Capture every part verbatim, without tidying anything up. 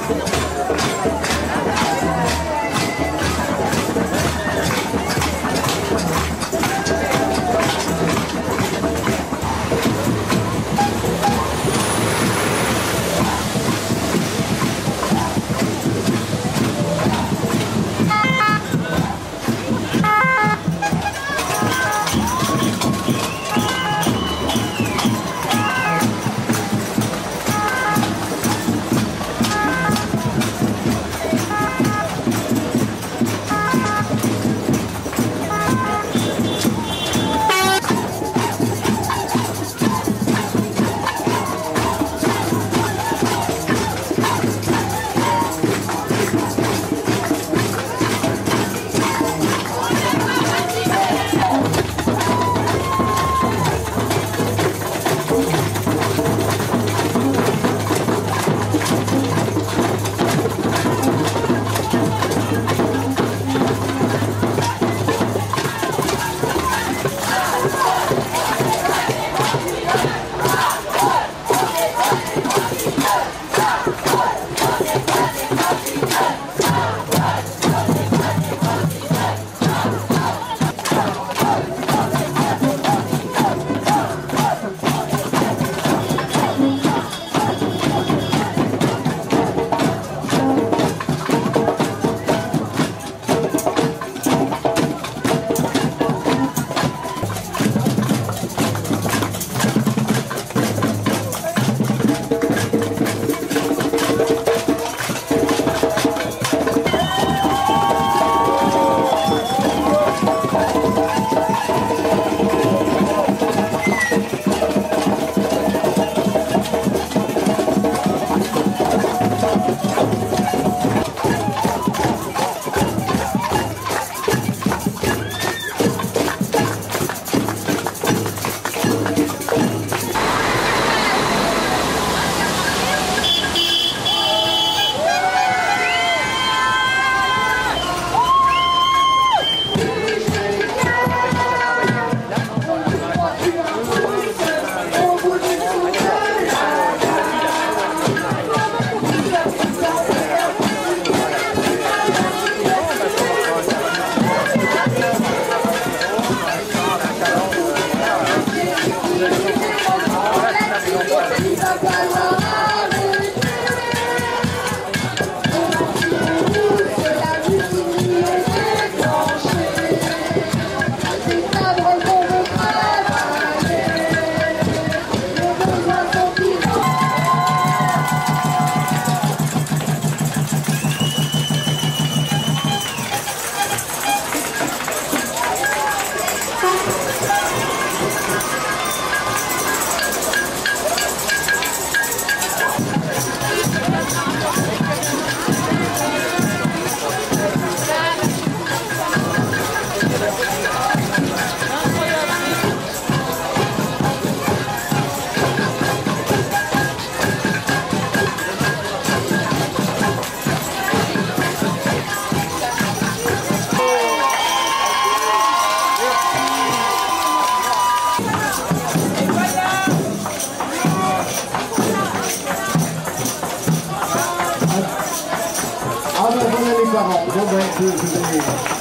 Go back to the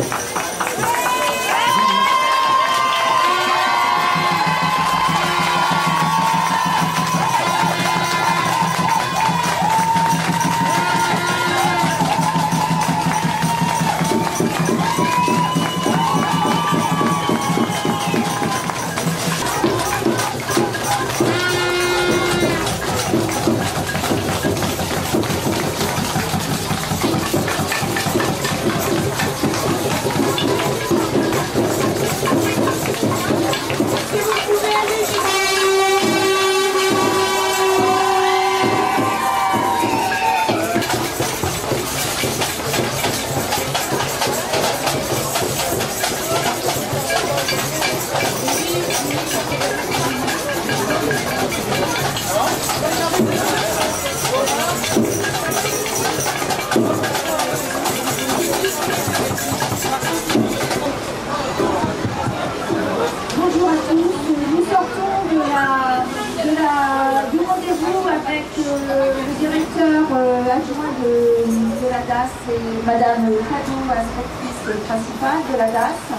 l'adjoint de, de l'A D A S, c'est Madame Cadot, inspectrice principale de l'A D A S.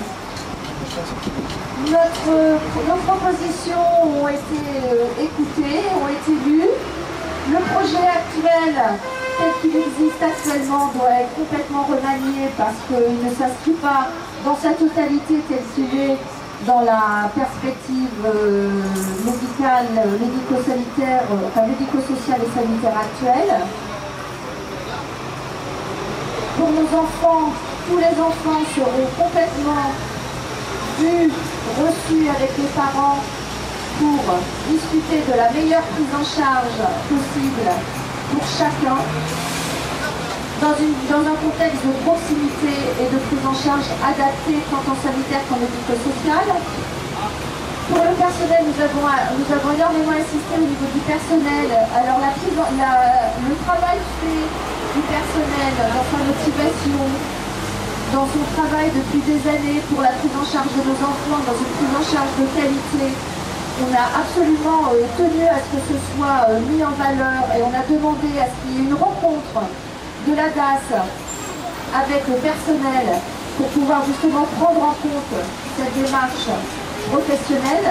Notre, nos propositions ont été euh, écoutées, ont été lues. Le projet actuel, tel qu'il existe actuellement, doit être complètement remanié parce qu'il ne s'inscrit pas dans sa totalité tel qu'il est dans la perspective euh, médicale, médico-sanitaire, euh, enfin médico-sociale et sanitaire actuelle. Pour nos enfants, tous les enfants seront complètement vus, reçus avec les parents pour discuter de la meilleure prise en charge possible pour chacun, dans, une, dans un contexte de proximité et de prise en charge adaptée tant en sanitaire qu'en médico-social. Pour le personnel, nous avons, nous avons énormément insisté au niveau du personnel. Alors la prise, la, le travail fait du personnel dans sa motivation, dans son travail depuis des années pour la prise en charge de nos enfants, dans une prise en charge de qualité. On a absolument euh, tenu à ce que ce soit euh, mis en valeur et on a demandé à ce qu'il y ait une rencontre de l'A D A S avec le personnel pour pouvoir justement prendre en compte cette démarche professionnelle.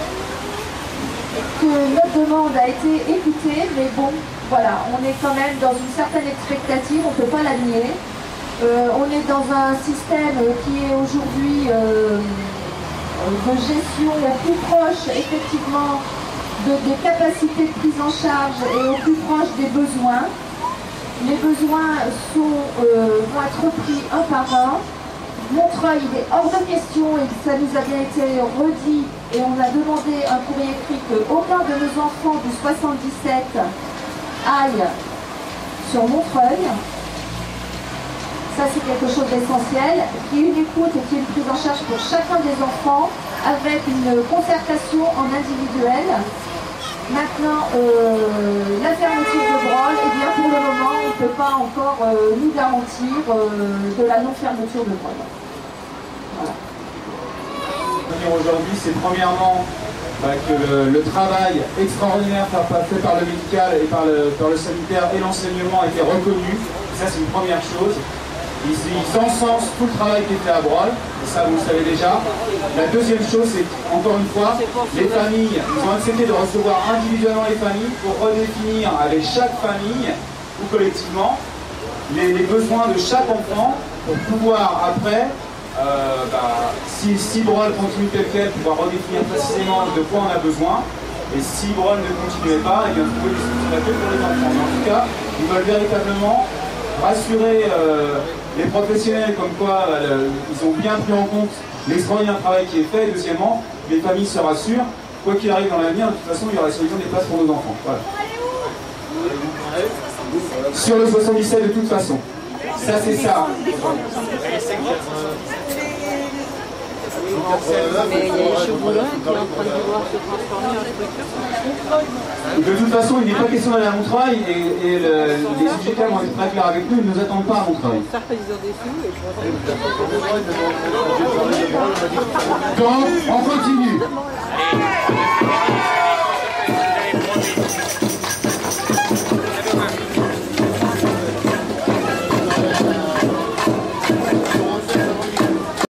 Que notre demande a été écoutée, mais bon, voilà, on est quand même dans une certaine expectative, on ne peut pas la nier. Euh, on est dans un système qui est aujourd'hui euh, de gestion au plus proche, effectivement, de, des capacités de prise en charge et au plus proche des besoins. Les besoins sont, euh, vont être pris un par un. Montreuil, il est hors de question, et ça nous a bien été redit, et on a demandé un courrier écrit qu'aucun de nos enfants du soixante-dix-sept aille sur Montreuil. Ça, c'est quelque chose d'essentiel, qui est une écoute et qui est une prise en charge pour chacun des enfants, avec une concertation en individuel. Maintenant, euh, la fermeture de Brol, eh bien pour le moment, on ne peut pas encore euh, nous garantir euh, de la non-fermeture de Brol. Voilà. Aujourd'hui, c'est premièrement bah, que le, le travail extraordinaire fait par le médical et par le, par le sanitaire et l'enseignement a été reconnu. Ça, c'est une première chose. Ils, ils encensent tout le travail qui est fait à Brol, et ça vous le savez déjà. La deuxième chose, c'est encore une fois, les familles, ils ont accepté de recevoir individuellement les familles pour redéfinir avec chaque famille, ou collectivement, les, les besoins de chaque enfant, pour pouvoir après, euh, bah, si, si Brol continue tel quel, pouvoir redéfinir précisément de quoi on a besoin. Et si Brol ne continuait pas, eh bien, vous pouvez discuter pour les enfants. Mais en tout cas, ils veulent véritablement rassurer euh, les professionnels comme quoi euh, ils ont bien pris en compte l'extraordinaire travail qui est fait. Et deuxièmement, les familles se rassurent. Quoi qu'il arrive dans l'avenir, de toute façon, il y aura la solution des places pour nos enfants. Voilà. Sur le soixante-dix-sept, de toute façon. Ça, c'est ça. Mais il y a les Chevroulins qui est en train de devoir se transformer en structure. De toute façon, il n'est pas question d'aller à Montreuil et, et le, les U G K vont être très clairs avec nous, ils ne nous attendent pas à Montreuil. Donc, on continue.